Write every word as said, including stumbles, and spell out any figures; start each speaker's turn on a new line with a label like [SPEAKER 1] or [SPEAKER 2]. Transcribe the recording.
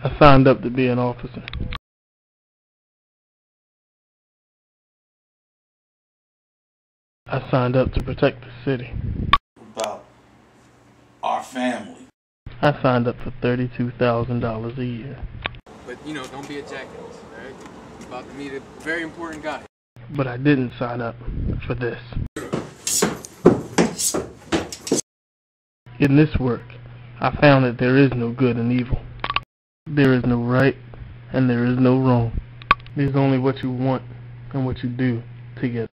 [SPEAKER 1] I signed up to be an officer. I signed up to protect the city.
[SPEAKER 2] About our family.
[SPEAKER 1] I signed up for thirty-two thousand dollars a year.
[SPEAKER 3] But, you know, don't be a jackass, alright? You're about to meet a very important guy.
[SPEAKER 1] But I didn't sign up for this. In this work, I found that there is no good and evil. There is no right and there is no wrong. There's only what you want and what you do together.